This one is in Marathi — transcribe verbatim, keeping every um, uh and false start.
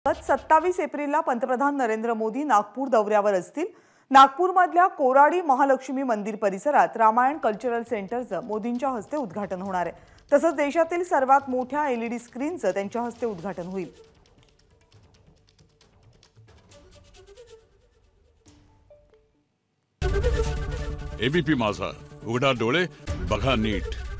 सत्तावीस एप्रिलला पंतप्रधान नरेंद्र मोदी नागपूर दौऱ्यावर असतील। नागपूरमधल्या कोराडी महालक्ष्मी मंदिर परिसरात रामायण कल्चरल सेंटरचं मोदींच्या हस्ते उद्घाटन होणार आहे। तसंच देशातील सर्वात मोठ्या एलईडी स्क्रीनचं त्यांच्या हस्ते उद्घाटन होईल। एबीपी माझा, उघडा डोळे बघा नीट।